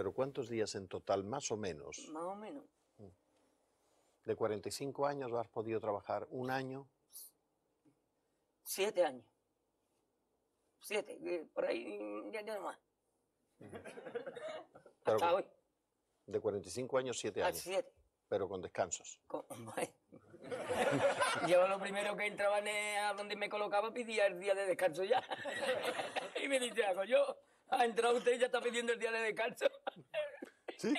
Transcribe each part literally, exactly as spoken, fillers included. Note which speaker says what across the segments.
Speaker 1: ¿Pero cuántos días en total, más o menos?
Speaker 2: Más o menos.
Speaker 1: ¿De cuarenta y cinco años has podido trabajar un año?
Speaker 2: Siete años. Siete, que por ahí ya no más.
Speaker 1: Pero
Speaker 2: Hasta hoy.
Speaker 1: De cuarenta y cinco años, siete
Speaker 2: A
Speaker 1: años.
Speaker 2: siete.
Speaker 1: Pero con descansos.
Speaker 2: Con- Yo lo primero que entraba en el- a donde me colocaba pedía el día de descanso ya. Y me dice, hago yo, ha entrado usted y ya está pidiendo el día de descanso.
Speaker 1: ¿Sí?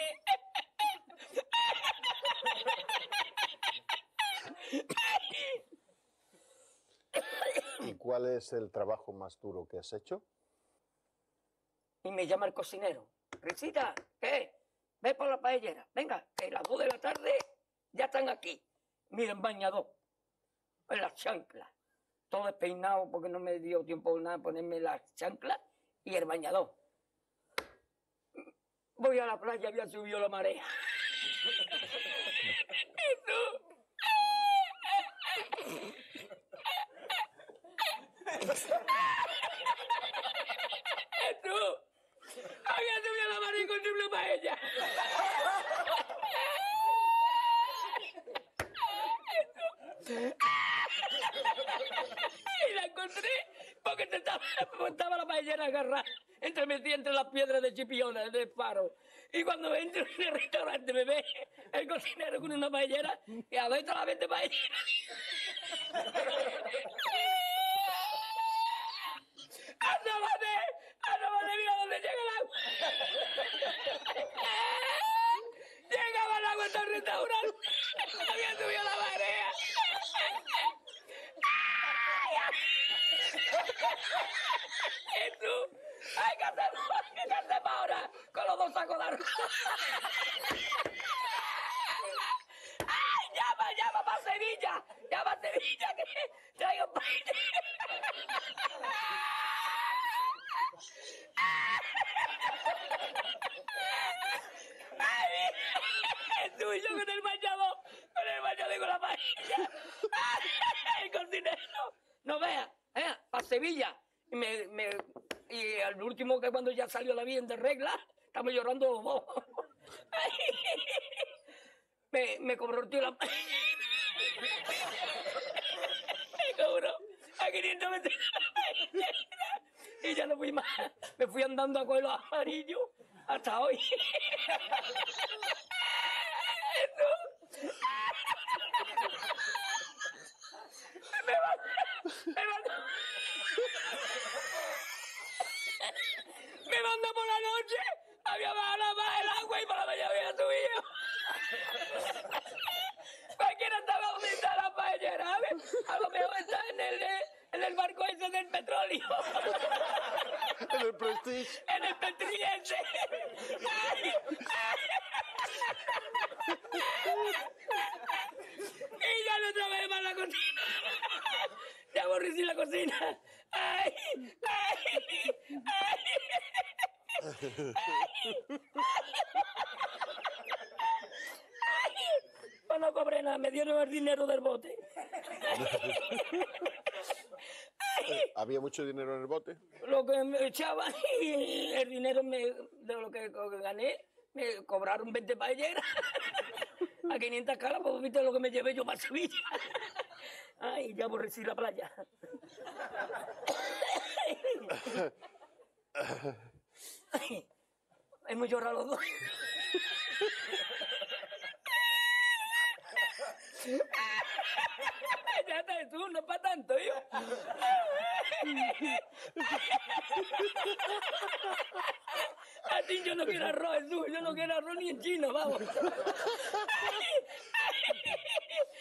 Speaker 1: ¿Y cuál es el trabajo más duro que has hecho?
Speaker 2: Y me llama el cocinero. Risita, ¿qué? Ve por la paellera. Venga, que a las dos de la tarde ya están aquí. Miren, bañador. En las chanclas. Todo despeinado porque no me dio tiempo nada ponerme las chanclas y el bañador. Voy a la playa, había subido la marea. Y tú... Y tú... Había subido la marea y encontré una paella. Y la encontré porque te estaba, estaba la paellera agarrada, entremetida entre las piedras de Chipiona, del faro. Y cuando entro en el restaurante me ve el cocinero con una paellera y a ver la vez de paellera. ¡Asómate! ¡Asómate! ¡Mira dónde llega el agua! Llegaba el agua hasta el restaurante. Había subido la marea. ¿Y tú? ¡Ay, qué hacemos! ¿Qué hacemos ahora? Con los dos sacos de arroz. ¡Ay, llama, llama para Sevilla! ¡Llama a Sevilla que traigo paella! ¡Ay, es tuyo con el bañador! ¡Con el bañador y con la paella! ¡Ay, el cocinero! No veas, ¿eh? Para Sevilla. Y, me, me, y al último, que cuando ya salió la bien de regla, estamos llorando los dos. Me, me cobró el tío la paella. Me cobró a quinientos metros la paella. Y ya no fui más. Me fui andando a coger los amarillos hasta hoy. Eso. Me mandó, me mandó, me mandó por la noche, había bajado la más el agua y por la mañana había subido. Cualquiera estaba donde está la paellera, ¿sabes? A lo mejor está en el, en el barco ese del petróleo.
Speaker 1: En el Prestige.
Speaker 2: En el Petriense. Y ya no otra vez más la cocina. Ya aborrecí la cocina. Ay, ay, ay. Pues no cobré nada, me dieron el dinero del bote.
Speaker 1: ¿Había mucho dinero en el bote?
Speaker 2: Lo que me echaban y el dinero me, de lo que gané, me cobraron veinte paelleras a quinientas caras, pues viste lo que me llevé yo para Sevilla. Ay, ya aborrecí la playa. Ay, hemos llorado los dos. Ya está, tú, no es para tanto, yo. A ti yo no quiero arroz, tú, yo no quiero arroz ni en chino, vamos.